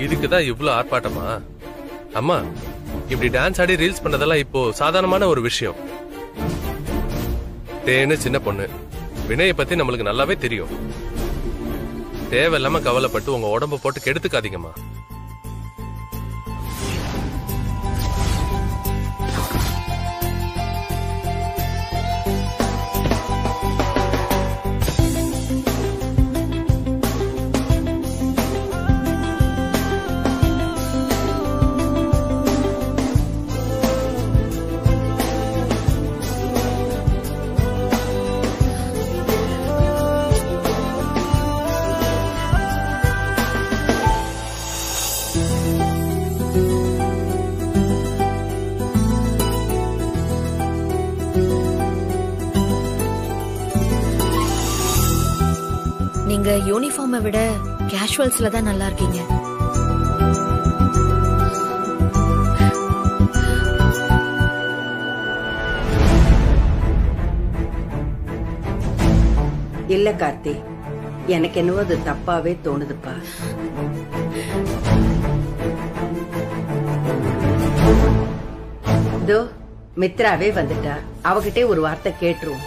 இதுக்குதான் இவ்வளவு ஆர்ப்பாட்டமா? அம்மா, இப்படி டான்ஸ் ஆடி ரீல்ஸ் பண்ணதெல்லாம் இப்போ சாதாரணமான ஒரு விஷயம். தேனு சின்ன பொண்ணு, வினயை பத்தி நம்மளுக்கு நல்லாவே தெரியும். தேவையில்லாம கவலைப்பட்டு உங்க உடம்ப போட்டு கெடுத்துக்காதீங்கம்மா. நீங்க யூனிஃபார்மை விட கேஷுவல்ஸ்ல தான் நல்லா இருக்கீங்க. இல்ல கார்த்தி, எனக்கு என்னவோ அது தப்பாவே தோணுதுப்பா. இதோ மித்ராவே வந்துட்டா, அவகிட்டே ஒரு வார்த்தை கேட்டுருவோம்.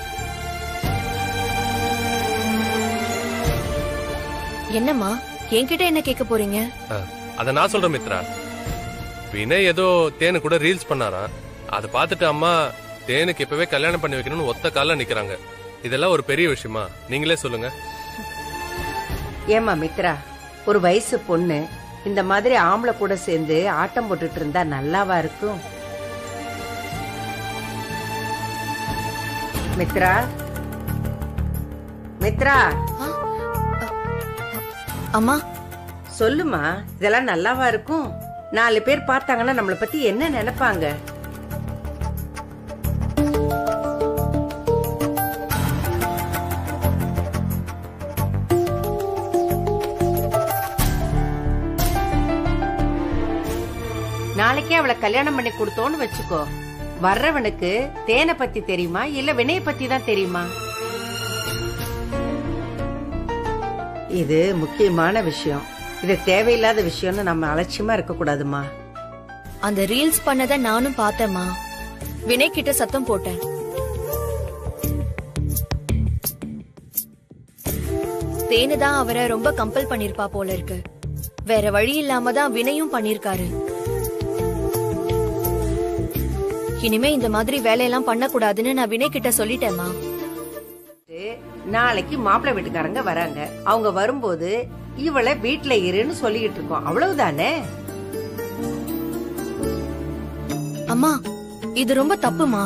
என்னம்மா, என்கிட்ட என்ன கேட்க போறீங்க? அத நான் சொல்றேன் மித்ரா. வினய் ஏதோ தேனு கூட ரீல்ஸ் பண்ணாராம். அதை பார்த்துட்டு அம்மா தேனுக்கு இப்பவே கல்யாணம் பண்ணி வைக்கணும்னு ஒத்த கால நிக்கிறாங்க. இதெல்லாம் ஒரு பெரிய விஷயமா? நீங்களே சொல்லுங்க. ஏமா மித்ரா, ஒரு வயசு பொண்ணு இந்த மாதிரி ஆம்பளை கூட சேர்ந்து ஆட்டம் போட்டுட்டு இருந்தா நல்லாவா இருக்கும்? மித்ரா, மித்ரா. அம்மா சொல்லுமா, இதெல்லாம் நல்லாவா இருக்கும்? 4 பேர் பார்த்தாங்கன்னா நம்மளை பத்தி என்ன நினைப்பாங்க? நாளைக்கே அவளை கல்யாணம் பண்ணி கொடுத்தோன்னு வச்சுக்கோ, வர்றவனுக்கு தேனை பத்தி தெரியுமா இல்ல வினய பத்தி தான் தெரியுமா? இது முக்கியமான விஷயம். இது தேவையில்லாத விஷயம்னு நம்ம அலட்சியமா இருக்க கூடாதுமா. அந்த ரீல்ஸ் பண்ணத நானும் பார்த்தேம்மா. வினய் கிட்ட சத்தம் போட்டேன். தேனு தான் அவரை ரொம்ப கம்பல் பண்ணிருப்பா போல இருக்கு. வேற வழி இல்லாம தான் வினயும் பண்ணிருக்காரு. இனிமே இந்த மாதிரி வேலையெல்லாம் பண்ண கூடாதுன்னு நான் வினய் கிட்ட சொல்லிட்டேம்மா. நாளைக்கு மாப்பிள்ளை வீட்டுக்காரங்க வராங்க. அவங்க வரும்போது இவளை வீட்டுல இருன்னு சொல்லிக்கிட்டு இருக்கோம், அவ்வளவுதானே? அம்மா, இது ரொம்ப தப்புமா.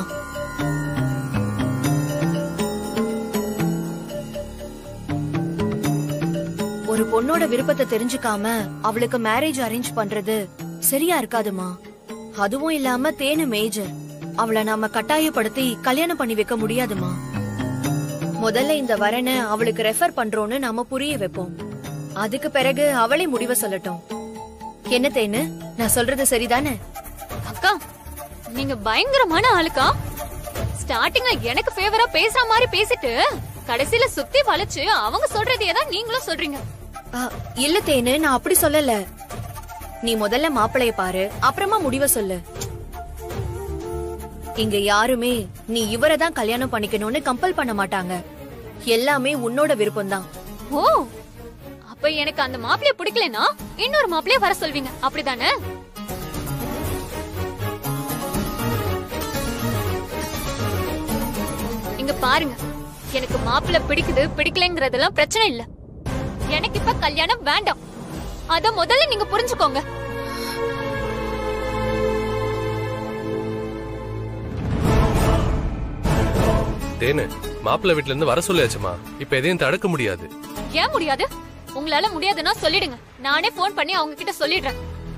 ஒரு பொண்ணோட விருப்பத்தை தெரிஞ்சுக்காம அவளுக்கு மேரேஜ் அரேஞ்ச் பண்றது சரியா இருக்காதுமா. அதுவும் இல்லாம தேனு மேஜர், அவளை நாம கட்டாயப்படுத்தி கல்யாணம் பண்ணி வைக்க முடியாதுமா. முதல்ல இந்த வரனை அவளுக்கு ரெஃபர் பண்றோம்னு நாம புரிய வைப்போம். அதுக்கு பிறகு அவளே முடிவை சொல்லட்டும். என்ன தேனு, நான் சொல்றது சரிதானே? அக்கா, நீங்க பயங்கரமான ஆளுக்கா. ஸ்டார்டிங்ல எனக்கு ஃபேவரா பேசுற மாதிரி பேசிட்டு கடைசியில சுத்தி வளைச்சு அவங்க சொல்றதையே தான் நீங்களும் சொல்றீங்க. இல்ல தேனு, நான் அப்படி சொல்லல. நீ முதல்ல மாப்பிளைய பாரு, அப்புறமா முடிவை சொல்லு. இங்க யாருமே நீ இவரை தான் கல்யாணம் பண்ணிக்கணும்னு கம்பல் பண்ண மாட்டாங்க. எல்லாமே உன்னோட விருப்பம் தான். ஓ, அப்ப எனக்கு அந்த மாப்பிளைய பிடிக்கலனா இன்னொரு மாப்பிளைய வர சொல்வீங்க, அப்படிதானே? இங்க பாருங்க, எனக்கு மாப்பிள்ளை பிடிக்குது பிடிக்கலங்கிறதெல்லாம் பிரச்சனை இல்ல. எனக்கு இப்ப கல்யாணம் வேண்டாம். அத முதல்ல நீங்க புரிஞ்சுக்கோங்க. தேனு, மாப்பிள்ளை வீட்டுல இருந்து வர சொல்லியாச்சுமா. இப்ப எதையும் தடுக்க முடியாது. ஏன் முடியாது? உங்களால முடியாதுன்னா சொல்லிடுங்க, நானே போன் பண்ணி அவங்க கிட்ட சொல்லிடுறேன்.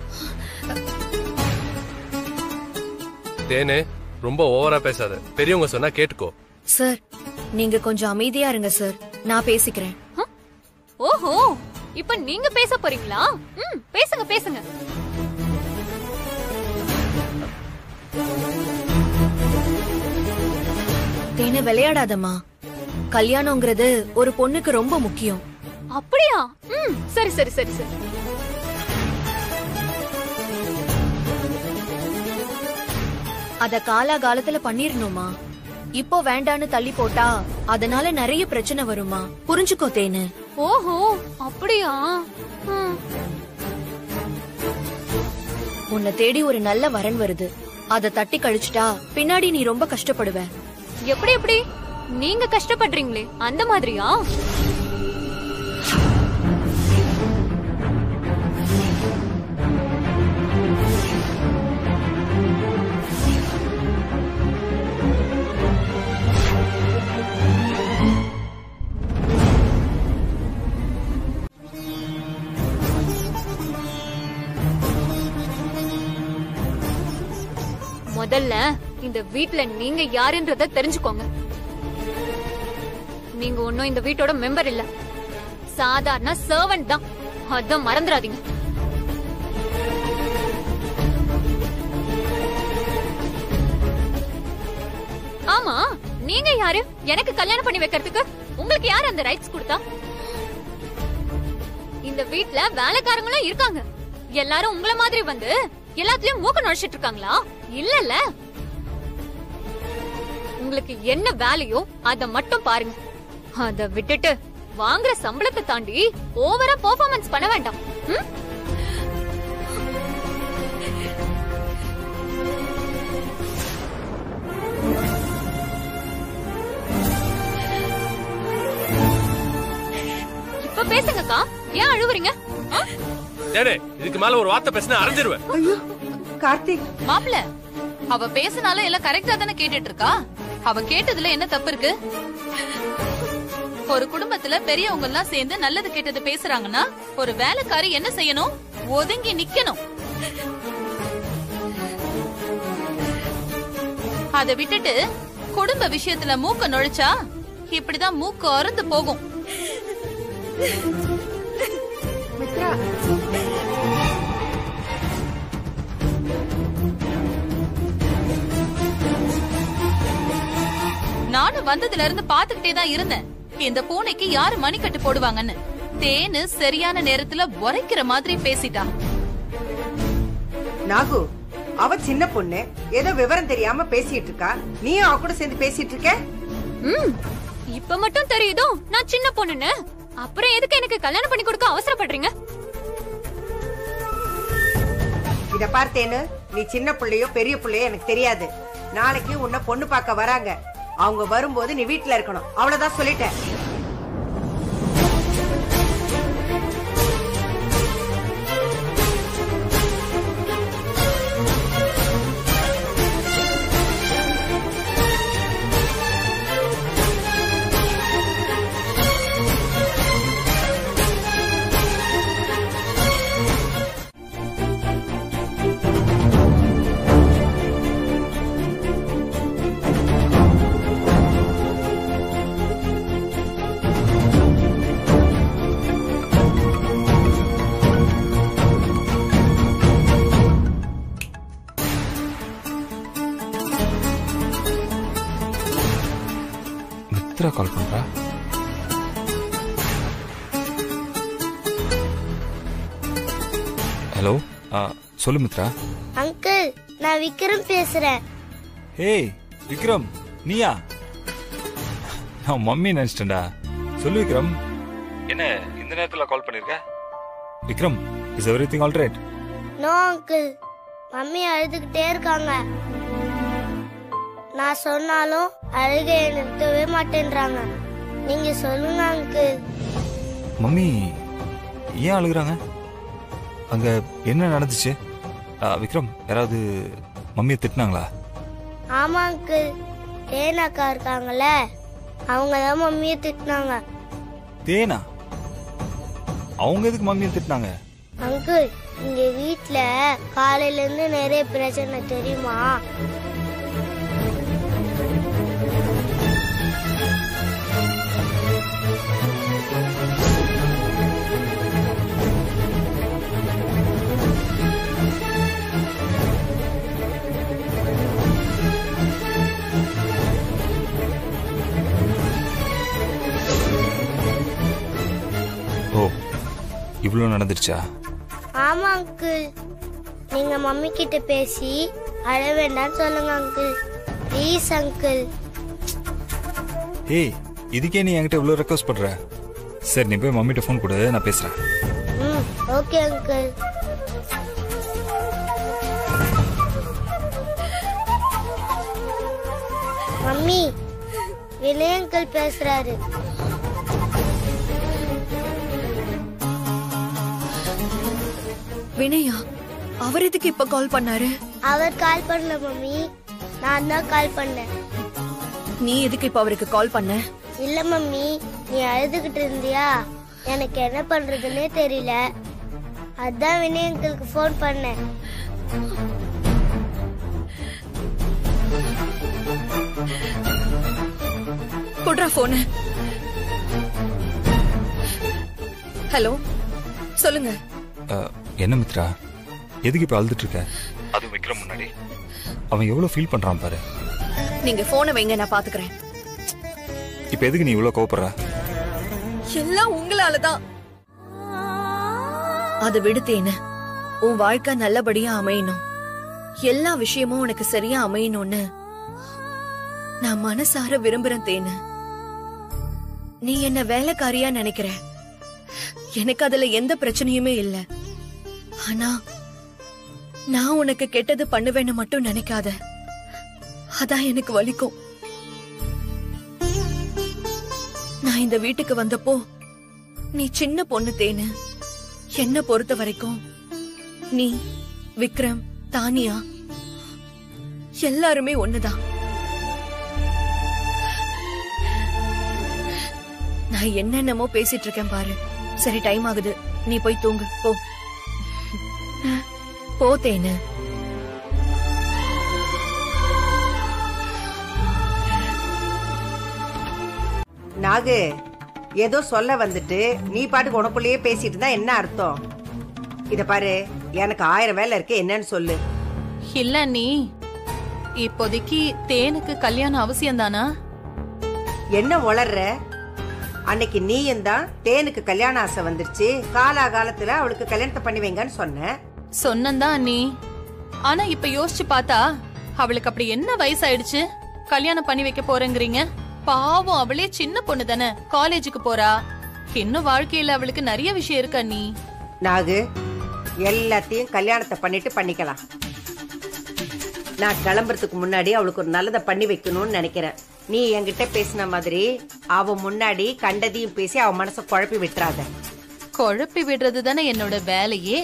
தேனு, ரொம்ப ஓவரா பேசாத. பெரியவங்க சொன்னா கேட்டுக்கோ. சார், நீங்க கொஞ்சம் அமைதியா இருங்க சார், நான் பேசிக்கிறேன். ஓஹோ, இப்ப நீங்க பேச போறீங்களா? பேசுங்க பேசுங்க. தேனு, விளையாடாதம்மா. கல்யாணம்ங்கிறது ஒரு பொண்ணுக்கு ரொம்ப முக்கியம். அப்படியா? சரி சரி சரி சரி. அத காலாகாலத்துல பண்ணிரணுமா? இப்போ வேண்டான்னு தள்ளி போட்டா அதனால நிறைய பிரச்சனை வருமா? புரிஞ்சுக்கோ தேனு. ஓஹோ அப்படியா? உன்னை தேடி ஒரு நல்ல வரன் வருது. அத தட்டி கழிச்சுட்டா பின்னாடி நீ ரொம்ப கஷ்டப்படுவ. எப்படி நீங்க கஷ்டப்படுறீங்களே அந்த மாதிரியா? முதல்ல இந்த வீட்ல நீங்க யாருன்றத தெரிஞ்சுக்கோங்க. நீங்க ஒன்னும் இந்த வீட்டோட மெம்பர் இல்ல, சாதாரண சர்வன்ட் தான். அத மறந்துடாதீங்க. ஆமா, நீங்க யாரு எனக்கு கல்யாணம் பண்ணி வைக்கிறதுக்கு? உங்களுக்கு யாரு அந்த ரைட்ஸ் கொடுத்தா? இந்த வீட்ல வேலைக்காரங்களும் இருக்காங்க. எல்லாரும் உங்கள மாதிரி வந்து எல்லாத்துலயும் மூக்க நுழைச்சிட்டு இருக்காங்களா? இல்லல்ல. உங்களுக்கு என்ன வேலையோ அத மட்டும் பாருங்க. அத விட்டுட்டு வாங்குற சம்பளத்தை தாண்டி ஓவரா பெர்ஃபார்மன்ஸ் பண்ண வேண்டாம். இப்ப பேசுங்கக்கா, ஏன் அழுவுறீங்க? இதுக்கு மேல ஒரு வார்த்தை பேசினா அரைஞ்சிருவேன். ஐயோ கார்த்திக், மாப்ள அவ பேசினாலும் எல்லாம் கரெக்டா தானே கேட்டுட்டு இருக்கா. அவ கேட்டதுல என்ன தப்பு இருக்கு? ஒரு குடும்பத்துல பெரியவங்க எல்லாம் சேர்ந்து நல்லது கெட்டது பேசுறாங்கன்னா ஒரு வேலைக்காரி என்ன செய்யணும்? ஒதுங்கி நிக்கணும். அத விட்டுட்டு குடும்ப விஷயத்துல மூக்க நுழைச்சா இப்படிதான் மூக்கு அறுந்து போகும். மித்ரா, நானும் வந்ததுல இருந்து பாத்துக்கிட்டே தான் இருந்தேன். இந்த பூனைக்கு யாரு மணிக்கட்டு போடுவாங்கன்னு. தேனு சரியான நேரத்துல உரைக்கிற மாதிரி பேசிட்டா. நாகு, அவ சின்ன பொண்ணு, ஏதோ விவரம் தெரியாம பேசிட்டு இருக்கா. நீயும் அவ கூட சேர்ந்து பேசிட்டு இருக்க. இப்ப மட்டும் தெரியுதோ நான் சின்ன பொண்ணுன்னு? அப்புறம் எதுக்கு எனக்கு கல்யாணம் பண்ணி கொடுக்க அவசரப்படுறீங்க? இத பார்த்தேன்னு நீ சின்ன பிள்ளையோ பெரிய பிள்ளையோ எனக்கு தெரியாது. நாளைக்கு உன்னை பொண்ணு பார்க்க வராங்க. அவங்க வரும்போது நீ வீட்டுல இருக்கணும். அவ்வளவுதான் சொல்லிட்டேன். கால் பண்றா. ஹலோ, சொல்லு மித்ரா. அங்கிள், நான் விக்ரம் பேசுறேன். ஏய் விக்ரம், நீயா? நான் மம்மி நினைச்சிட்டேன்டா. சொல்லு விக்ரம், என்ன இந்த நேரத்துல கால் பண்ணிருக்க? Vikram, is everything all right? No uncle, mummy அழுதுகிட்டே இருக்காங்க. நான் சொன்னாலும் அழுகையை நிறுத்தவே மாட்டேன்றாங்க. நீங்க சொல்லுங்க அங்கிள். மம்மி ஏன் அழுகுறாங்க? அங்க என்ன நடந்துச்சு? விக்ரம், யாராவது மம்மியை திட்டினாங்களா? ஆமா அங்கிள், தேனாக்கா இருக்காங்கல்ல, அவங்க தான் மம்மியை திட்டினாங்க. தேனா? அவங்க எதுக்கு மம்மியை திட்டினாங்க? அங்கிள், இங்க வீட்ல காலையில இருந்து நிறைய பிரச்சனை தெரியுமா? ஓ, இவ்வளவு நடந்துருச்சா? ஆமா அங்கிள், நீங்க மம்மி கிட்ட பேசி அழ வேண்டாம்னு சொல்லுங்க அங்கிள். Please uncle. ஏய், இதுக்கே நீ என்கிட்ட இவ்வளவு ரெக்வஸ்ட் பண்ற? சரி, நீ போய் மம்மிட்ட ஃபோன் கொடு, நான் பேசுறேன். Okay uncle. Mummy, Vinay uncle பேசுறாரு. வினயா? அவர் எதுக்கு இப்ப கால் பண்ணாரு? அவர் கால் பண்ணல மம்மி, நான் தான் கால் பண்ணேன். நீ எதுக்கு இப்ப அவருக்கு கால் பண்ண? இல்ல மம்மி, நீ அழுதுகிட்டு இருந்தியா, எனக்கு என்ன பண்றதுன்னே தெரியல, அதான் வினய் அங்கிளுக்கு ஃபோன் பண்ணேன். குட்ரா போன். ஹலோ, சொல்லுங்க. என்ன மித்ரா, எதுக்கு இப்ப அழுதுட்டு இருக்க? அது விக்ரம் முன்னாடி அவன் எவ்வளவு ஃபீல் பண்றான் பாரு. நீங்க போனை வைங்க, நான் பாத்துக்கிறேன். இப்ப எதுக்கு நீ இவ்வளவு கோவப்படுற? எல்லாம் உங்களாலதான். அது விடுத்தேன்னு உன் வாழ்க்கை நல்லபடியா அமையணும், எல்லா விஷயமும் உனக்கு சரியா அமையணும்னு நான் மனசார விரும்புறேன் தேனு. நீ என்ன வேலைக்காரியா நினைக்கிற, எனக்கு அதுல எந்த பிரச்சனையுமே இல்ல. ஆனா நான் உனக்கு கெட்டது பண்ணுவேன்னு மட்டும் நினைக்காத, அதான் எனக்கு வலிக்கும். நான் இந்த வீட்டுக்கு வந்தப்போ நீ சின்ன பொண்ணு தேனு. என்ன பொறுத்த வரைக்கும் நீ, விக்ரம், தானியா எல்லாருமே ஒண்ணுதான். நான் என்னென்னமோ பேசிட்டு இருக்கேன் பாரு. சரி, டைம் ஆகுது, நீ போய் தூங்கு போ. போ தேனு. நாகு, ஏதோ சொல்ல வந்துட்டு நீ பாட்டுக்கு உனக்குள்ளேயே பேசிட்டு இருந்தா என்ன அர்த்தம்? இத பாரு, எனக்கு 1000 வேலை இருக்கு, என்னன்னு சொல்லு. இல்ல நீ இப்போதைக்கு தேனுக்கு கல்யாணம் அவசியம் தானா? என்ன உளர்ற? அன்னைக்கு நீயும் தான் தேனுக்கு கல்யாண ஆசை வந்துருச்சு, காலாகாலத்துல அவளுக்கு கல்யாணத்தை பண்ணி வைங்கன்னு சொன்ன. சொன்னதான் நீ. ஆனா இப்ப யோசிச்சு பார்த்தா அவளுக்கு அப்படி என்ன வயசாயிடுச்சு கல்யாணம் பண்ணி வைக்க போறேங்கிறீங்க? பாவம், அவளே சின்ன பொண்ணு தானே, காலேஜுக்கு போறா. இன்னும் வாழ்க்கையில அவளுக்கு நிறைய விஷயம் இருக்கா நீ. நாகு, எல்லாத்தையும் கல்யாணத்தை பண்ணிட்டு பண்ணிக்கலாம். நான் கிளம்புறதுக்கு முன்னாடி அவளுக்கு ஒரு நல்லதை பண்ணி வைக்கணும்னு நினைக்கிறேன். நீ என்கிட்ட பேசின மாதிரி அவ முன்னாடி கண்டதையும் பேசி அவ மனசை குழப்பி விட்டுறாத. குழப்பி விடுறது தானே என்னோட வேலையே.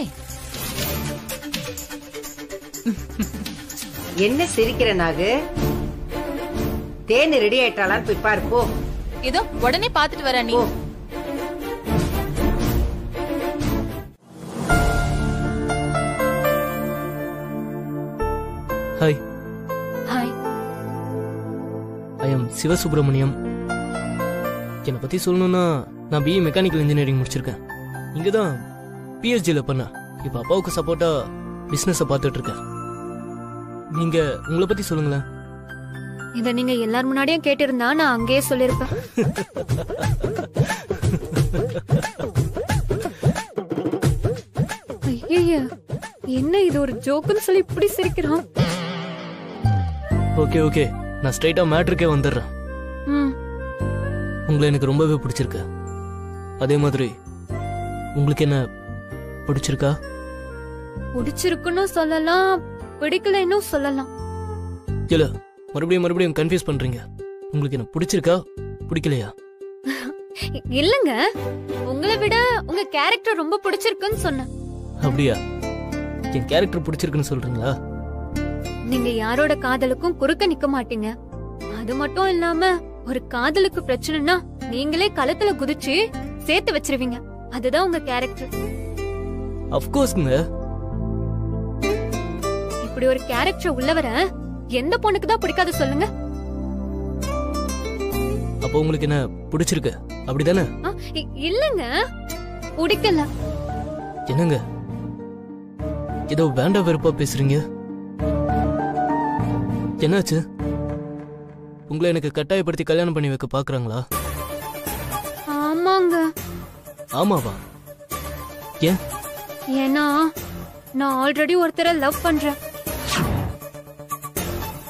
என்ன சிரிக்கிற நாகு? தேனு ரெடி ஆயிட்டாளான்னு போய் பாரு போ. இதோ உடனே பாத்துட்டு வர நீ. Hi. Hi. I am Sivasubramaniam. என்னை பத்தி சொல்லணும்னா, நான் பிஇ மெக்கானிக்கல் இன்ஜினியரிங் முடிச்சிருக்கேன். இங்க தான் பிஹெச்டில பண்ணேன். இப்ப அப்பாவுக்கு சப்போர்ட்டா பிசினஸ பார்த்துட்டு இருக்கேன். நீங்க உங்களை பத்தி சொல்லுங்களேன். இத நீங்க எல்லார் முன்னாடியும் கேட்டிருந்தா நான் அங்கேயே சொல்லிருப்பேன். ஐயா, என்ன இது ஒரு ஜோக்குன்னு சொல்லி இப்படி சிரிக்கிறான்? ஓகே ஓகே, நான் ஸ்ட்ரைட்டா மேட்ருக்கே வந்துடுறேன். உங்களை எனக்கு ரொம்பவே பிடிச்சிருக்கு. அதே மாதிரி உங்களுக்கு என்ன பிடிச்சிருக்கா? பிடிச்சிருக்குன்னு சொல்லலாம், பிடிக்கலன்னு சொல்லலாம். இல்ல, மறுபடியும் கன்ஃபியூஸ் பண்றீங்க. உங்களுக்கு என்ன பிடிச்சிருக்கா, பிடிக்கலையா? இல்லங்க, உங்களை விட உங்க கேரக்டர் ரொம்ப பிடிச்சிருக்குன்னு சொன்னேன். அப்படியா? என் கேரக்டர் பிடிச்சிருக்குன்னு சொல்றீங்களா? நீங்க யாரோட காதலுக்கும் குறுக்க நிக்க மாட்டீங்க. அது மட்டும் இல்லாம ஒரு காதலுக்கு பிரச்சனைனா நீங்களே களத்துல குதிச்சு சேர்த்து வச்சிருவீங்க. அதுதான் உங்க கேரக்டர். ஆஃப் கோர்ஸ்ங்க. இப்படி ஒரு கேரக்டர் உள்ளவரை எந்த பொண்ணுக்கு தான் பிடிக்காது சொல்லுங்க? அப்போ உங்களுக்கு என்ன பிடிச்சிருக்கு, அப்படிதானே? இல்லங்க, பிடிக்கல. என்னங்க ஏதோ வேண்டாம் வெறுப்பா பேசுறீங்க? என்னாச்சு? உங்களை எனக்கு கட்டாயப்படுத்தி கல்யாணம் பண்ணி வைக்க பாக்குறாங்களா? ஆமாங்க. ஆமாவா? ஏன்? ஏன்னா நான் ஆல்ரெடி ஒருத்தரை லவ் பண்றேன்.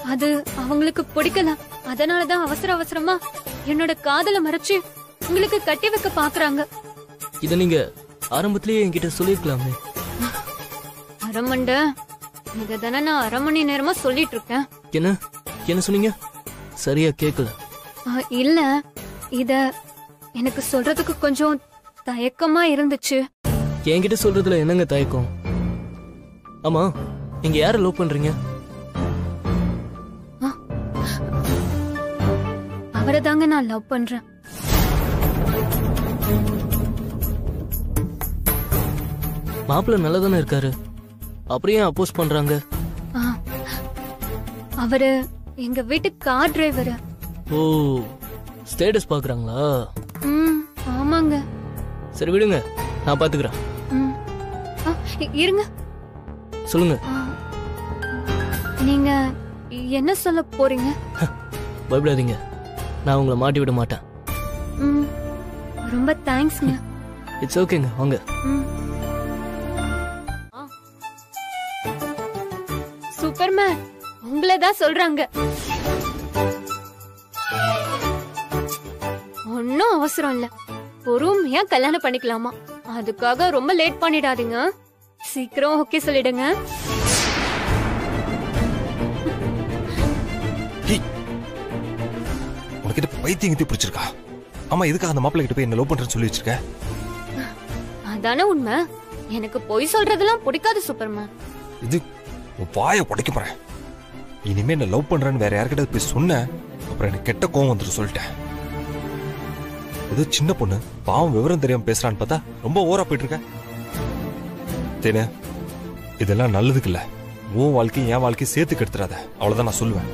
அது அவங்களுக்கு பிடிக்கல. அதனாலதான் அவசர அவசரமா என்னோட காதலை மறைச்சு உங்களுக்கு கட்டி வைக்க பாக்குறாங்க. இத நீங்க ஆரம்பத்திலேயே என்கிட்ட சொல்லிருக்கலாமே. அரமண்ட இததானே நான் 1/2 மணி நேரமா சொல்லிட்டு இருக்கேன். என்ன என்ன சொன்னீங்க? சரியா கேக்கல. இல்ல, இத எனக்கு சொல்றதுக்கு கொஞ்சம் தயக்கமா இருந்துச்சு. என்கிட்ட சொல்றதுல என்னங்க தயக்கம்? ஆமா, நீங்க யார லவ் பண்றீங்க? அவரை தாங்க நான் லவ் பண்றேன். மாப்பிள்ள நல்லதானே இருக்காரு, அப்புறம் ஏன் அப்போஸ் பண்றாங்க? அவரு எங்க வீட்டு கார் டிரைவர். ஓ, ஸ்டேட்டஸ் பாக்குறாங்களா? ஆமாங்க. சரி விடுங்க, நான் பாத்துக்கிறேன். இருங்க, சொல்லுங்க. நீங்க என்ன சொல்ல போறீங்க? பயப்படாதீங்க, நான் உங்களை மாட்டி விட மாட்டேன். ரொம்ப தேங்க்ஸ்ங்க. இட்ஸ் ஓகேங்க, வாங்க. சூப்பர்மேன், உங்களை தான் சொல்றாங்க. ஒன்னும் அவசரம் இல்ல, பொறுமையா கல்யாணம் பண்ணிக்கலாமா. அதுக்காக ரொம்ப லேட் பண்ணிடாதீங்க. சீக்கிரம் ஓகே சொல்லிடுங்க. உனக்கிட்ட பைத்தியம் பிடிச்சிருக்கா? ஆமா, எதுக்காக அந்த மாப்பிள்ளை கிட்ட போய் என்ன லவ் பண்றேன்னு சொல்லி வச்சிருக்க? அதானே உண்மை. எனக்கு பொய் சொல்றதெல்லாம் பிடிக்காது சூப்பர்மேன். இது வாயை உடைக்க போறேன். இனிமே என்ன லவ் பண்றேன்னு வேற யார்கிட்ட போய் சொன்ன அப்புறம் எனக்கு கெட்ட கோவம் வந்துட்டு சொல்லிட்டேன். ஏதோ சின்ன பொண்ணு பாவம் விவரம் தெரியாம பேசுறான்னு பார்த்தா ரொம்ப ஓவரா போயிட்டு இருக்க. தேனே, இதெல்லாம் நல்லதுக்கு இல்ல. உன் வாழ்க்கையும் என் வாழ்க்கையும் சேர்த்து கெடுத்துறாத, அவ்வளவுதான் நான் சொல்லுவேன்.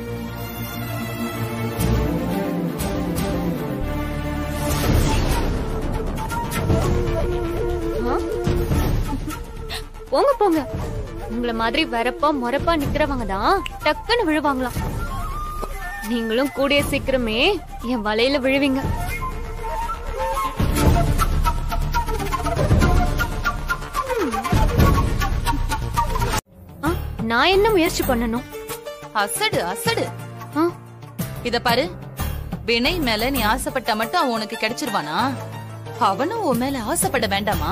போங்க போங்க, உங்களை மாதிரி வரப்பா முறப்பா நிக்கிறவங்க தான் டக்குன்னு விழுவாங்களாம். நீங்களும் கூடிய சீக்கிரமே என் வலையில விழுவீங்க. நான் என்ன முயற்சி பண்ணணும்? அசடு அசடு. இத பாரு, வினய் மேல நீ ஆசைப்பட்டா மட்டும் அவன் உனக்கு கிடைச்சிருவானா? அவனும் உன் மேல ஆசைப்பட வேண்டாமா?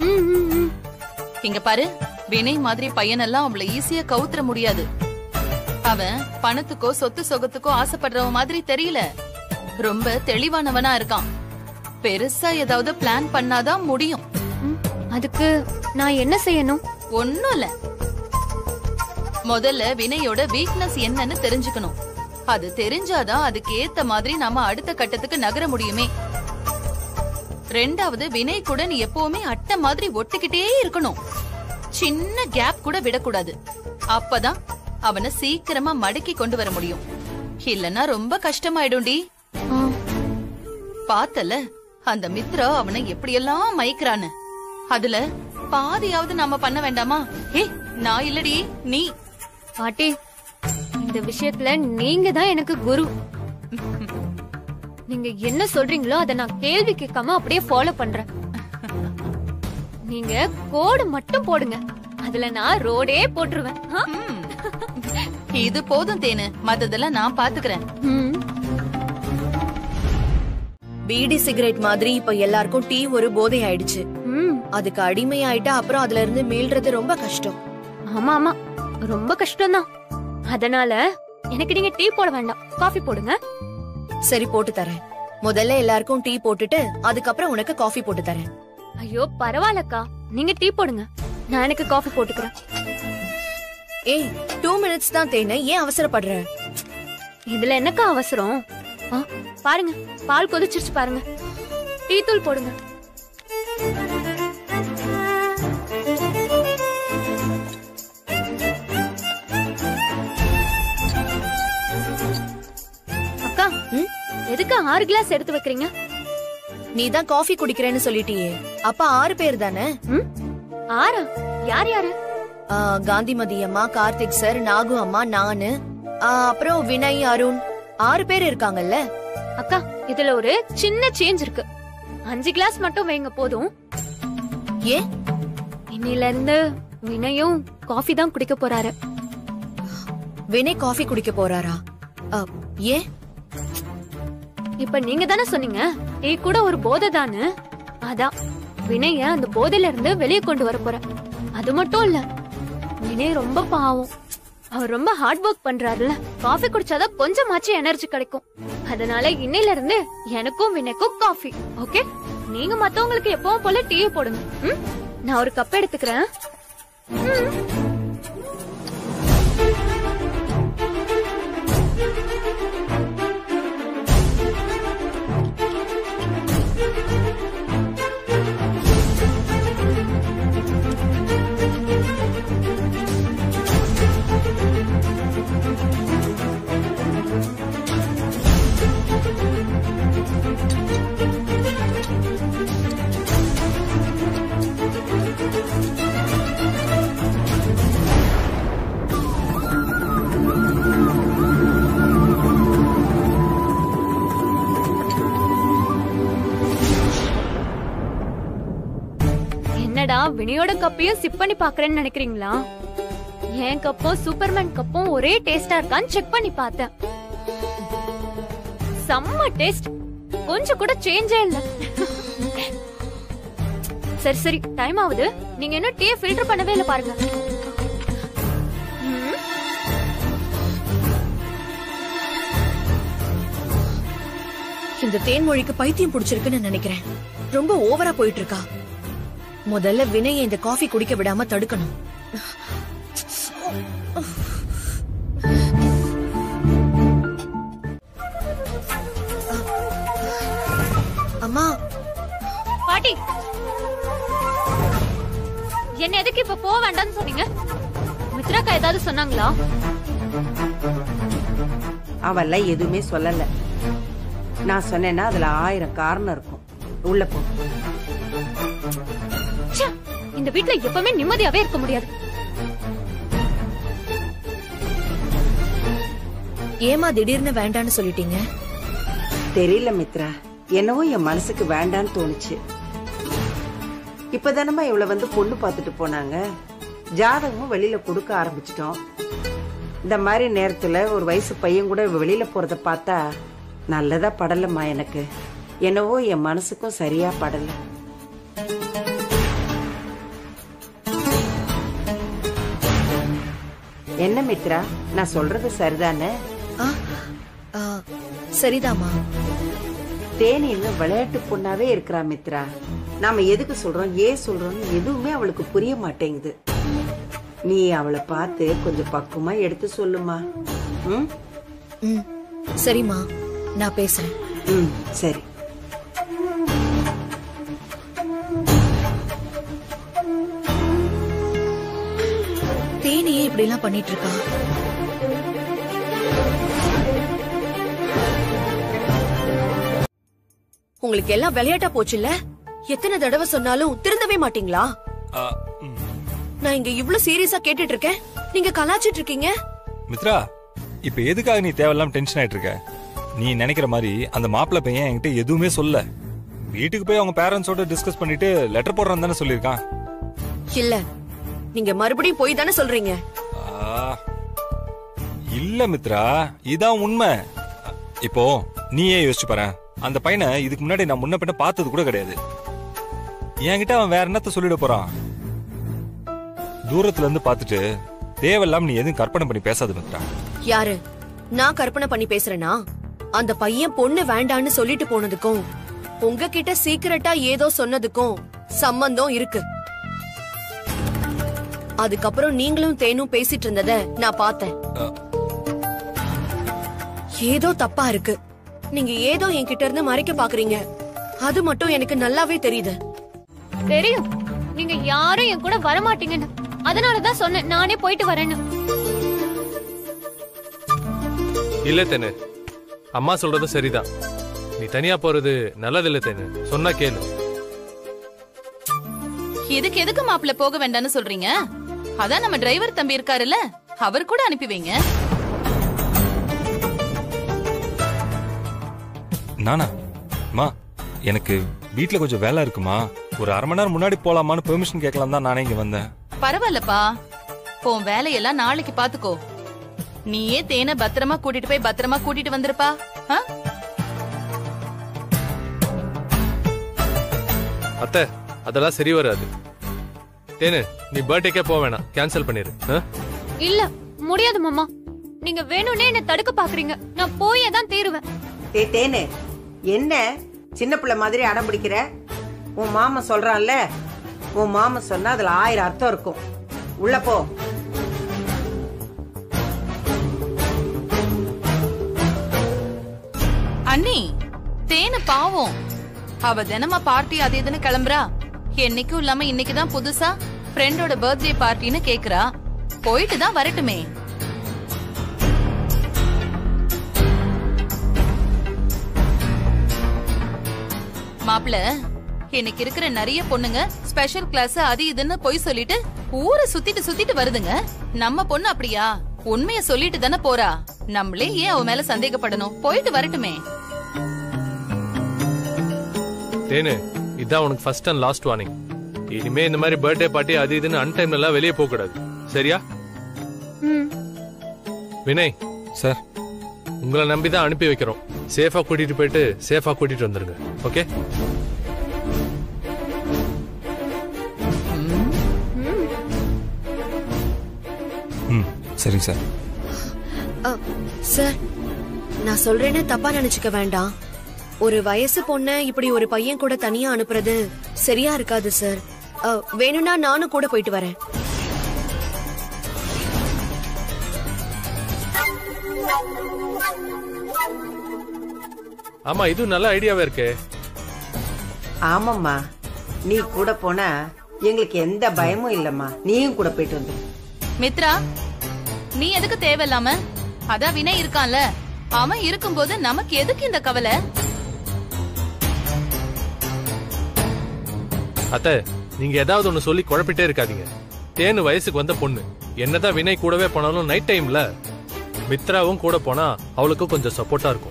இங்க பாரு, வினய் மாதிரி பையனெல்லாம் அவளை ஈஸியா கவுத்துற முடியாது. அவன் பணத்துக்கோ சொத்து சொகத்துக்கோ ஆசைப்படுறவ மாதிரி தெரியல. ரொம்ப தெளிவானவனா இருக்கான். பெருசா ஏதாவது பிளான் பண்ணாதான் முடியும். அதுக்கு நான் என்ன செய்யணும்? ஒண்ணும் இல்ல. முதல்ல வினயோட வீக்னஸ் என்னன்னு தெரிஞ்சுக்கணும். அது தெரிஞ்சாதான் அதுக்கு ஏத்த மாதிரி நாம அடுத்த கட்டத்துக்கு நகர முடியுமே. ரெண்டாவது, வினய் கூட நீ எப்பவுமே அட்டை மாதிரி ஒட்டிக்கிட்டே இருக்கணும். சின்ன கேப் கூட விடக்கூடாது. அப்பதான் அவனை சீக்கிரமா மடக்கி கொண்டு வர முடியும். இல்லன்னா ரொம்ப கஷ்டமாயிடும்டி. பார்த்தல அந்த மித்ரா அவனை எப்படியெல்லாம் மயக்கிறான்னு. அதுல பாதியாவது நாம பண்ண வேண்டாமா? ஏ, நான் இல்லடி, நீ. பாட்டி, இந்த விஷயத்துல நீங்க தான் எனக்கு குரு. நீங்க என்ன சொல்றீங்களோ அதை நான் கேள்வி கேட்காம அப்படியே ஃபாலோ பண்றேன். நீங்க கோடு மட்டும் போடுங்க, அதுல நான் ரோடே போட்டுருவேன். இது போதும் தேனு, மத்ததெல்லாம் நான் பாத்துக்கிறேன். பீடி சிகரெட் மாதிரி இப்ப எல்லாருக்கும் டீ ஒரு போதை ஆயிடுச்சு. அதுக்கு அடிமை ஆயிட்டா அப்புறம் அதுல இருந்து மீள்றது ரொம்ப கஷ்டம். ஆமா ஆமா, ரொம்ப கஷ்டம்தான். அதனால எனக்கு நீங்க டீ போட வேண்டாம், காஃபி போடுங்க. சரி, போட்டு தரேன். முதல்ல எல்லாருக்கும் டீ போட்டுட்டு அதுக்கப்புறம் உனக்கு காஃபி போட்டு தரேன். ஐயோ பரவாயில்லக்கா, நீங்க டீ போடுங்க, நான் எனக்கு காஃபி போட்டுக்கிறேன். ஏய், 2 minutes தான் தேனே, ஏன் அவசரப்படுற? இதுல என்னக்கா அவசரம்? பாருங்க, பால் கொதிச்சிருச்சு பாருங்க. டீ தூள் போடுங்க. அக்கா, எதுக்கு 6 கிளாஸ் எடுத்து வைக்கிறீங்க? நீ தான் காஃபி குடிக்கிறேன்னு சொல்லிட்டியே, அப்ப 6 பேர் தானே? 6? யார் யாரு? காந்திமதி அம்மா, கார்த்திக் சார், நாகு அம்மா, நானு, அப்புறம் வினய், அருண், 6 பேர் இருக்காங்கல்ல. அக்கா, இதுல ஒரு சின்ன சேஞ்ச் இருக்கு. 5 கிளாஸ் மட்டும் வைங்க போதும். ஏன்? இன்னில இருந்து வினயும் காஃபி தான் குடிக்க போறாரு. வினய் காஃபி குடிக்க போறாரா? ஏன்? இப்ப நீங்க தானே சொன்னீங்க டீ கூட ஒரு போதை தானு. அதான் வினய அந்த போதையில இருந்து வெளியே கொண்டு வர போறேன். அது மட்டும் இல்ல, வினய் ரொம்ப பாவம். அவர் ரொம்ப ஹார்ட் ஒர்க் பண்றாருல, காஃபி குடிச்சாதான் கொஞ்சமாச்சு எனர்ஜி கிடைக்கும். அதனால இன்னையில இருந்து எனக்கும் வினய்க்கும் காஃபி. ஓகே? நீங்க மத்தவங்களுக்கு எப்பவும் போல டீ போடுங்க. நான் ஒரு கப் எடுத்துக்கிறேன். என்னடா வினியோட கப்பையும் சிப் பண்ணி பாக்குறேன்னு நினைக்கிறீங்களா? என் கப்பும் சூப்பர்மேன் கப்பும் ஒரே டேஸ்டா இருக்கான்னு செக் பண்ணி பார்த்தேன். செம்ம டேஸ்ட், கொஞ்சம் கூட சேஞ்சே இல்ல. சரி சரி, டைம் ஆகுது. நீங்க இன்னும் டீ ஃபில்டர் பண்ணவே இல்ல பாருங்க. இந்த தேன்மொழிக்கு பைத்தியம் பிடிச்சிருக்குன்னு நினைக்கிறேன். ரொம்ப ஓவரா போயிட்டு இருக்கா. முதல்ல வினயை இந்த காஃபி குடிக்க விடாம தடுக்கணும். அம்மா. பாட்டி, என்ன எதுக்கு இப்ப போக வேண்டாம்னு சொன்னீங்க? மித்ராக்கா ஏதாவது சொன்னாங்களா? அவெல்லாம் எதுவுமே சொல்லல. நான் சொன்னேன்னா அதுல 1000 காரணம் இருக்கும். உள்ள போ. இந்த வீட்ல எப்பவுமே நிம்மதியாவே இருக்க முடியாது. ஏமா திடீர்னு வேண்டான்னு சொல்லிட்டீங்க? தெரியல மித்ரா, என்னவோ என் மனசுக்கு வேண்டான்னு தோணுச்சு. இப்பதானமா இவளை வந்து பொண்ணு பார்த்துட்டு போனாங்க. ஜாதகமும் வெளியில கொடுக்க ஆரம்பிச்சிட்டோம். இந்த மாதிரி நேரத்துல ஒரு வயசு பையன் கூட வெளியில போறத பார்த்தா நல்லதா படலம்மா. எனக்கு என்னவோ என் மனசுக்கும் சரியா படல. என்ன மித்ரா, நான் சொல்றது சரிதானே? சரிதாமா. தேனி இன்னும் விளையாட்டு பொண்ணாவே இருக்கிறா மித்ரா. நாம எதுக்கு சொல்றோம், ஏன் சொல்றோம்னு எதுவுமே அவளுக்கு புரிய மாட்டேங்குது. நீ அவளை பார்த்து கொஞ்சம் பக்குவமா எடுத்து சொல்லுமா. சரிம்மா, நான் பேசுறேன். சரி. தேனியே இப்படி எல்லாம் பண்ணிட்டு இருக்கா? உங்களுக்கு எல்லாம் விளையாட்டா போச்சுல்ல? எத்தனை தடவை சொன்னாலும் திருந்தவே மாட்டீங்களா? நான் இங்க இவ்ளோ சீரியஸா கேட்டுட்டு இருக்கேன், நீங்க கலாச்சிட்டு இருக்கீங்க. மித்ரா, இப்ப எதுக்காக நீ தேவையில்லாம டென்ஷன் ஆயிட்டு இருக்க? நீ நினைக்கிற மாதிரி அந்த மாப்பிள்ளை பையன் என்கிட்ட எதுவுமே சொல்ல. வீட்டுக்கு போய் அவங்க பேரண்ட்ஸோட டிஸ்கஸ் பண்ணிட்டு லெட்டர் போடுறான்னு தானே சொல்லியிருக்கான். இல்ல, நீங்க மறுபடியும் போய் தானே சொல்றீங்க. இல்ல மித்ரா, இதான் உண்மை. இப்போ நீயே யோசிச்சு பாரு, அந்த பையனை இதுக்கு முன்னாடி நான் முன்ன பின்ன பார்த்தது கூட கிடையாது. என்கிட்ட அவன் வேற என்னத்த சொல்லிட போறான்? தூரத்துல இருந்து பார்த்துட்டு தேவையில்லாம நீ எதுவும் கற்பனை பண்ணி பேசாத மித்ரா. யாரு? நான் கற்பனை பண்ணி பேசுறேனா? அந்த பையன் பொண்ணு வேண்டான்னு சொல்லிட்டு போனதுக்கும் உங்ககிட்ட சீக்கிரட்டா ஏதோ சொன்னதுக்கும் சம்பந்தம் இருக்கு. அதுக்கப்புறம் நீங்களும் தேனும் பேசிட்டு இருந்தத நான் பார்த்தேன். ஏதோ தப்பா இருக்கு. நீங்க ஏதோ என்கிட்ட இருந்து மறைக்க பாக்குறீங்க. அது மட்டும் எனக்கு நல்லாவே தெரியுது. தெரியும், நீங்க யாரும் என் கூட வரமாட்டீங்கன்னு. அதனாலதான் சொன்னேன் நானே போயிட்டு வரேன்னு. இல்ல தேனு, அம்மா சொல்றது சரிதான். நீ தனியா போறது நல்லது இல்ல தேனு. சொன்னா கேளு. இதுக்கு எதுக்கு மாப்பிள்ள போக வேண்டாம்னு சொல்றீங்க? அதான் நம்ம டிரைவர் தம்பி இருக்காருல்ல, அவர் கூட அனுப்பி வைங்க. நானா? மா, எனக்கு வீட்டுல கொஞ்சம் வேலை இருக்குமா, ஒரு அரை மணி நேரம் முன்னாடி போலாமான்னு பெர்மிஷன் கேட்கலாம் தான் நானே இங்க வந்தேன். பரவாயில்லப்பா, உன் வேலையெல்லாம் நாளைக்கு பாத்துக்கோ. நீயே தேனை பத்திரமா கூட்டிட்டு போய் பத்திரமா கூட்டிட்டு வந்திருப்பா. அத்தை அதெல்லாம் சரி வராது. தேனு நீ பர்த்டேக்கே போக வேணாம், கேன்சல் பண்ணிரு. இல்ல முடியாது மாமா, நீங்க வேணும்னே என்ன தடுக்க பாக்குறீங்க. நான் போயே தான் தீருவேன். தேனு என்ன சின்ன பிள்ளை மாதிரி அடம் பிடிக்கிற? உன் மாமன் சொல்றான்ல, உன் மாமன் சொன்னா அதுல 1000 அர்த்தம் இருக்கும். உள்ள போ. அண்ணி தேனு பாவம், அவ தினமா பார்ட்டி அது இதுன்னு கிளம்புறா. என்னைக்கும் இல்லாம இன்னைக்குதான் புதுசா ஃப்ரெண்டோட பர்த்டே பார்ட்டின்னு கேக்குறா. போயிட்டு தான் வரட்டுமே. மாப்பிள்ள, இன்னைக்கு இருக்கிற நிறைய பொண்ணுங்க ஸ்பெஷல் கிளாஸ் அது இதுன்னு போய் சொல்லிட்டு ஊரை சுத்திட்டு வருதுங்க. நம்ம பொண்ணு அப்படியா? உண்மைய சொல்லிட்டு தானே போறா. நம்மளே ஏன் அவ மேல சந்தேகப்படணும்? போயிட்டு வரட்டுமே. தேனு இதான் உனக்கு ஃபர்ஸ்ட் அண்ட் லாஸ்ட் வார்னிங். இனிமே இந்த மாதிரி பர்த்டே பார்ட்டி அது இதுன்னு அன்டைம்ல எல்லாம் வெளியே போக கூடாது, சரியா? வினய் சார், உங்களை நம்பி தான் அனுப்பி வைக்கிறோம். சேஃபா கூட்டிட்டு போயிட்டு சேஃபா கூட்டிட்டு வந்துருங்க. ஓகே? சரிங்க சார். சார், நான் சொல்றேன்னு தப்பா நினைச்சுக்க வேண்டாம். ஒரு வயசு பொண்ண இப்படி ஒரு பையன் கூட தனியா அனுப்புறது சரியா இருக்காது சார். வேணும்னா நானும் கூட போயிட்டு வரேன். ஆமா, இது நல்ல ஐடியாவே இருக்கே. ஆமாம்மா, நீ கூட போனா எங்களுக்கு எந்த பயமும் இல்லம்மா. நீயும் கூட போயிட்டு வந்து. மித்ரா, நீ எதுக்கு தேவையில்லாம? அதான் வினய் இருக்கான்ல, அவன் இருக்கும்போது நமக்கு எதுக்கு இந்த கவலை? அத்தை, நீங்க ஏதாவது ஒண்ணு சொல்லி குழப்பிட்டே இருக்காதீங்க. தேனு வயசுக்கு வந்த பொண்ணு. என்னதான் வினய் கூடவே போனாலும் நைட் டைம்ல மித்ராவும் கூட போனா அவளுக்கும் கொஞ்சம் சப்போர்ட்டா இருக்கும்.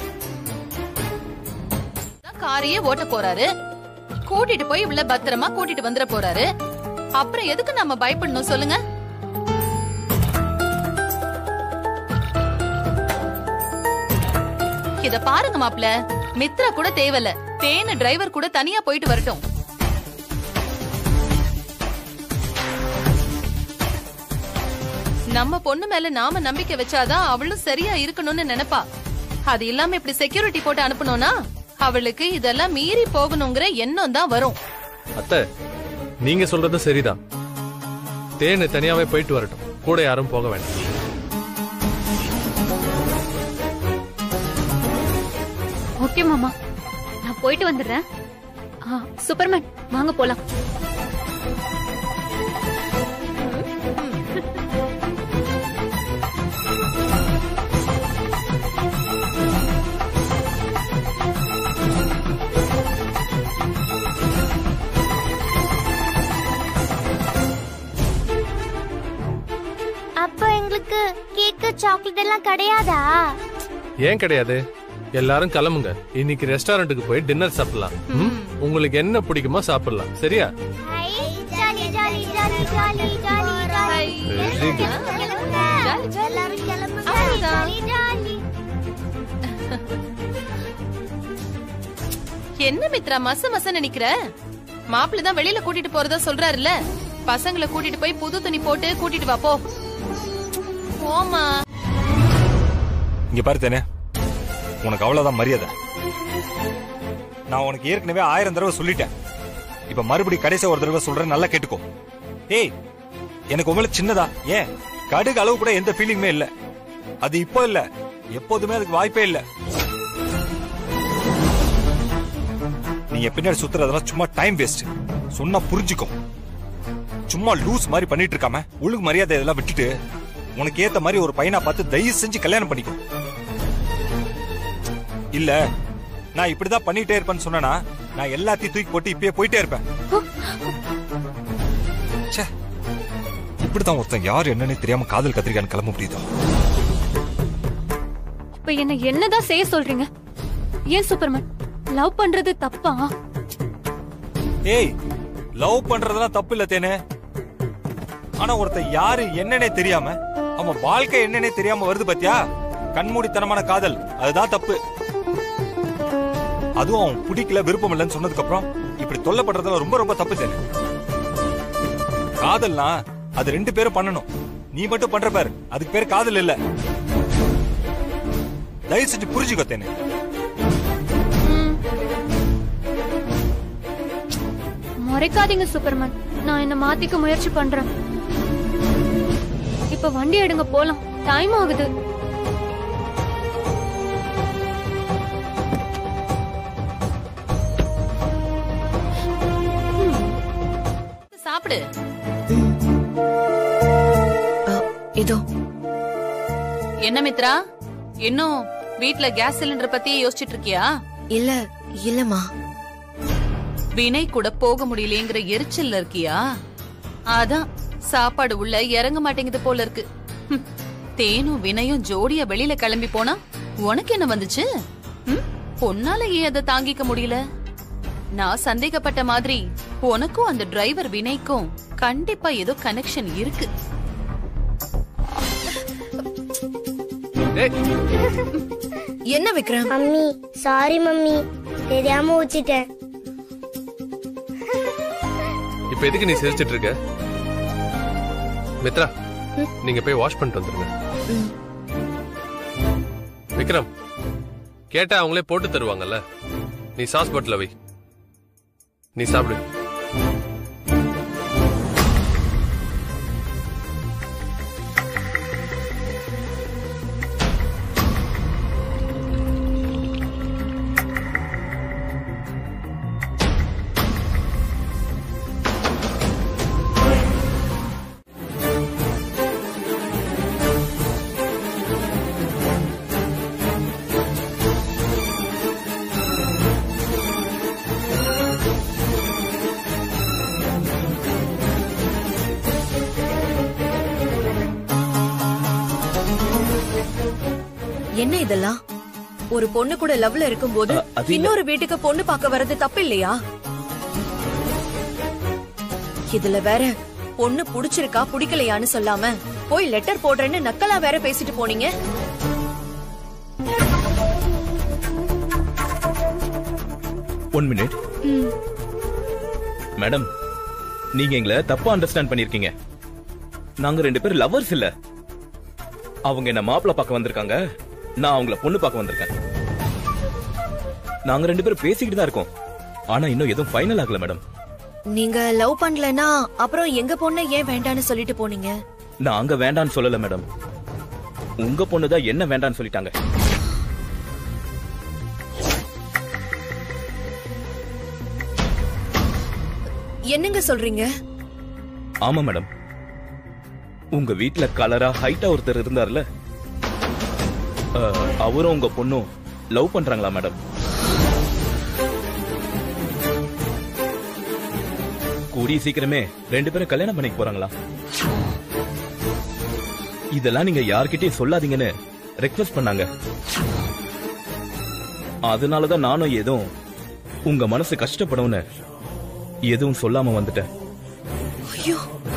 காரையே ஓட்ட போறாரு, கூட்டிட்டு போய் இவ்வளவு பத்திரமா கூட்டிட்டு வந்துட போறாரு. அப்புறம் எதுக்கு நம்ம பயப்படணும் சொல்லுங்க? இத பாருங்க மாப்ள, மித்ரா கூட தேவையில்ல. தேனு டிரைவர் கூட தனியா போயிட்டு வரட்டும். நம்ம பொண்ணு மேல நாம நம்பிக்கை வச்சாதான் அவளும் சரியா இருக்கணும்னு நினைப்பா. அது இல்லாம இப்படி செக்யூரிட்டி போட்டு அனுப்பணும்னா அவளுக்கு இதெல்லாம் மீறி போகணுங்கிற எண்ணம் தான் வரும். அத்தை, நீங்க சொல்றது சரிதான். தேனு தனியாவே போயிட்டு வரட்டும், கூட யாரும் போக வேண்டாம். ஓகே மாமா, நான் போயிட்டு வந்துடுறேன். சூப்பர்மேன் வாங்க போலாம். அப்போ எங்களுக்கு கேக்கு சாக்லேட் எல்லாம் கிடையாதா? ஏன் கிடையாது? எல்லாரும் கிளம்புங்க. இன்னைக்கு ரெஸ்டாரண்ட்டுக்கு போய் டின்னர் சாப்பிடலாம். உங்களுக்கு என்ன பிடிக்குமோ சாப்பிடலாம், சரியா? என்ன மித்ரா மச மச நினைக்கிற? மாப்பிள்ள தான் வெளியில கூட்டிட்டு போறதா சொல்றாருல்ல, பசங்களை கூட்டிட்டு போய் புது துணி போட்டு கூட்டிட்டு வா போ. போமா. இங்க பாரு தேனே, உனக்கு அவ்வளவுதான் மரியாதை. நான் உனக்கு ஏற்கனவே 1000 தடவை சொல்லிட்டேன். இப்ப மறுபடியும் கடைசி ஒரு தடவை சொல்றேன், நல்லா கேட்டுக்கோ. ஏய், எனக்கு உங்களை சின்னதா, ஏன் கடுகு அளவு கூட எந்த ஃபீலிங்குமே இல்ல. அது இப்போ இல்ல, எப்போதுமே அதுக்கு வாய்ப்பே இல்ல. நீங்க பின்னாடி சுத்துறதெல்லாம் சும்மா டைம் வேஸ்ட். சொன்னா புரிஞ்சுக்கும். சும்மா லூஸ் மாதிரி பண்ணிட்டு இருக்காம ஒழுங்கு மரியாதை இதெல்லாம் விட்டுட்டு உனக்கு ஏத்த மாதிரி ஒரு பையனா பார்த்து தயவு செஞ்சு கல்யாணம் பண்ணிக்கோ. இல்ல நான் இப்படிதான் பண்ணிட்டே இருப்பேன்னு சொன்னா நான் எல்லாத்தையும் தூக்கி போட்டு இப்பயே போயிட்டே இருப்பேன். இப்படிதான் ஒருத்தன் யார் என்னன்னு தெரியாம காதல் கத்திரிக்கான்னு கிளம்ப முடியுதோ. இப்ப என்ன என்னதான் செய்ய சொல்றீங்க? ஏன் சூப்பர்மேன், லவ் பண்றது தப்பா? ஏய், லவ் பண்றதெல்லாம் தப்பு இல்ல தேனே. ஆனா ஒருத்தன் யாரு என்னன்னே தெரியாம அவன் வாழ்க்கை என்னன்னே தெரியாம வருது பாத்தியா? கண்மூடித்தனமான காதல், அதுதான் தப்பு. அதுவும் அவன் பிடிக்கல விருப்பம் இல்லைன்னு சொன்னதுக்கு அப்புறம் இப்படி தொல்லைப்படுறதுல ரொம்ப ரொம்ப தப்பு தேனு. காதல்னா அது 2 பேரும் பண்ணணும். நீ மட்டும் பண்ற பாரு, அதுக்கு பேர் காதல் இல்ல. தயவு செஞ்சு புரிஞ்சுக்கோ தேனு. முறைக்காதீங்க சூப்பர்மேன், நான் என்ன மாத்திக்க முயற்சி பண்றேன். இப்ப வண்டி எடுங்க, போலாம். டைம் ஆகுது. சாப்பிடு. இதோ. என்ன மித்ரா, இன்னும் வீட்ல கேஸ் சிலிண்டர் பத்தி யோசிச்சுட்டு இருக்கியா? இல்லம்மா. வினய் கூட போக முடியலங்கிற எரிச்சல்ல இருக்கியா? அதான் சாப்பாடு உள்ள இறங்க மாட்டேங்குது போல இருக்கு. தேனும் வினயும் ஜோடியா வெளியில கிளம்பி போனா உனக்கு என்ன வந்துச்சு? பொன்னால ஏன் அதை தாங்கிக்க முடியல? நான் சந்தேகப்பட்ட மாதிரி உனக்கும் அந்த டிரைவர் வினய்க்கும் கண்டிப்பா ஏதோ கனெக்ஷன் இருக்கு. என்ன விக்ரம்? மம்மி சாரி மம்மி, தெரியாம ஊச்சிட்டேன். இப்ப எதுக்கு நீ சிரிச்சிட்டு இருக்க? மித்ரா, நீங்க போய் வாஷ் பண்ணிட்டு வந்துருங்க. விக்ரம், கேட்டா அவங்களே போட்டு தருவாங்கல்ல. நீ சாஸ் பாட்டில வை, நீ சாப்பிடு. என்ன இதெல்லாம்? ஒரு பொண்ணு கூட லவ்ல இருக்கும்போது இன்னொரு வீட்டுக்கு பொண்ணு பார்க்க வர்றது தப்பு இல்லையா? இதுல வேற பொண்ணு புடிச்சிருக்கா புடிக்கலையான்னு சொல்லாம போய் லெட்டர் போடுறேன்னு நக்கலா வேற பேசிட்டு போனீங்க. ஒன் மினிட் மேடம், நீங்க எங்களை தப்பா அண்டர்ஸ்டாண்ட் பண்ணிருக்கீங்க. நாங்க 2 பேரும் லவர்ஸ் இல்ல. அவங்க என்ன மாப்பிள்ள பார்க்க வந்திருக்காங்க, நான் அவங்கள பொண்ணு பார்க்க வந்திருக்கேன். நாங்க 2 பேரும் பேசிக்கிட்டு தான் இருக்கோம், ஆனா இன்னும் எதுவும் ஃபைனல் ஆகல மேடம். நீங்க லவ் பண்ணலனா அப்புறம் எங்க பொண்ணை ஏன் வேண்டான்னு சொல்லிட்டு போனீங்க? நாங்க வேண்டான்னு சொல்லல மேடம், உங்க பொண்ணுதான் என்ன வேண்டான்னு சொல்லிட்டாங்க. என்னங்க சொல்றீங்க? ஆமா மேடம், உங்க வீட்ல கலரா ஹைட்டா ஒருத்தர் இருந்தார்ல, அவரும் உங்க பொண்ணும் லவ் பண்றாங்களா மேடம்? கூடிய சீக்கிரமே 2 பேரும் கல்யாணம் பண்ணிக்க போறாங்களா? இதெல்லாம் நீங்க யார்கிட்டயும் சொல்லாதீங்கன்னு ரெக்வெஸ்ட் பண்ணாங்க. அதனாலதான் நானும் எதுவும் உங்க மனசு கஷ்டப்படும்னு எதுவும் சொல்லாம வந்துட்டேன். ஐயோ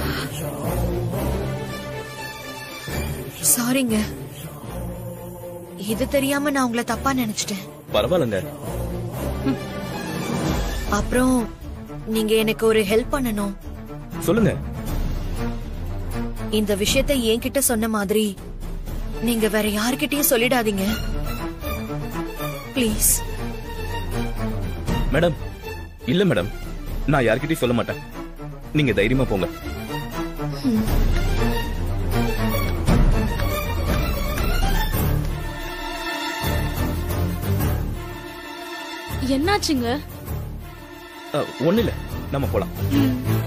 சாரிங்க, இது தெரியாம நான் உங்களை தப்பா நினைச்சிட்டேன். பரவாயில்லைங்க. அப்புறம் நீங்க எனக்கு ஒரு ஹெல்ப் பண்ணணும். சொல்லுங்க. இந்த விஷயத்தை என்கிட்ட சொன்ன மாதிரி நீங்க வேற யார்கிட்டயும் சொல்லிடாதீங்க ப்ளீஸ். மேடம், இல்ல மேடம், நான் யார்கிட்டயும் சொல்ல மாட்டேன். நீங்க தைரியமா போங்க. என்னாச்சுங்க? ஒண்ணு இல்ல, நம்ம போலாம்.